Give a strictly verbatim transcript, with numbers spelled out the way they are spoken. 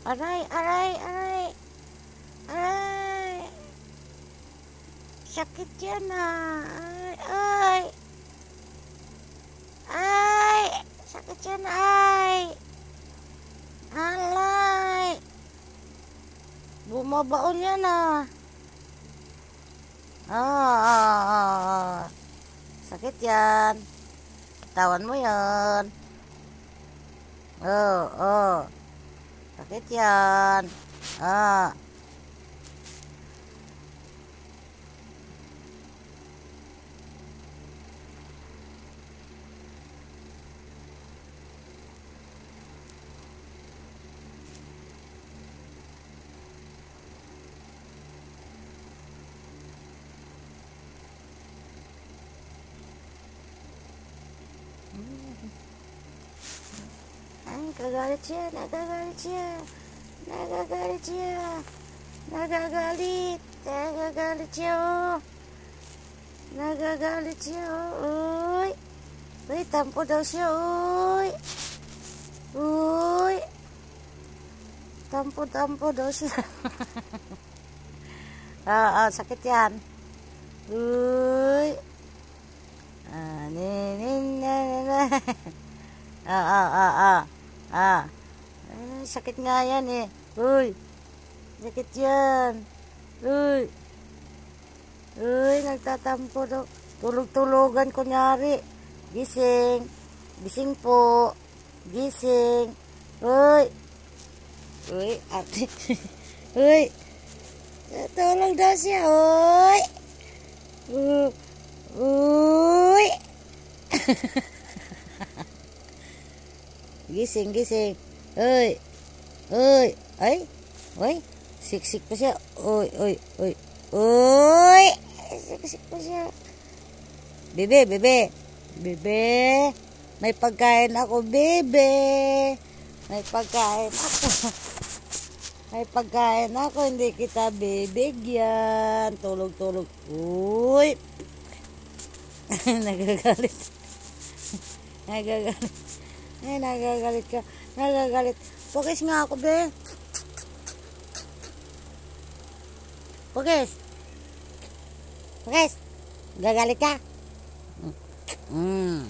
Aray, aray, aray. Aray. Sakit yan ah. Ay, ay. Ay. Sakit yan ay. Alay. Bumabaon yan ah. Ah, ah, ah. Sakit yan. Tawan mo yan. Oh, oh. Sakit yan. Ah. Ay, kagalit siya, nagagalit siya. Nagagalit siya. Nagagalit. Nagagalit siya, oh. Nagagalit siya, oh. Uy. Uy, tampo daw siya, uy. Uy. Tampo-tampo daw siya. Ah, ah, sakit yan. Uy. Ah, nin, nin, ah, ah, ah, ah. Ah. Ay, sakit nga yan eh. Uy. Sakit yan. Uy. Uy, nagtatampo daw. Tulog-tulogan kunyari. Gising. Gising po. Gising. Uy. Uy, ate. Uy. Tulog daw siya. Uy. Uh. Uy. Gising, gising. Uy. Uy. Ay. Uy. Siksik pa siya. Uy, uy, uy. Uy. Siksik pa siya. Bebe, bebe. Bebe. May pagkain ako, bebe. May pagkain ako. May pagkain ako. Hindi kita bibigyan. Tulog-tulog. Uy. Nagagalit. Nagagalit. Ay, nagagalit ka. Nagagalit. Pukis nga ako, be. Pukis. Pukis. Gagalit ka? Mm.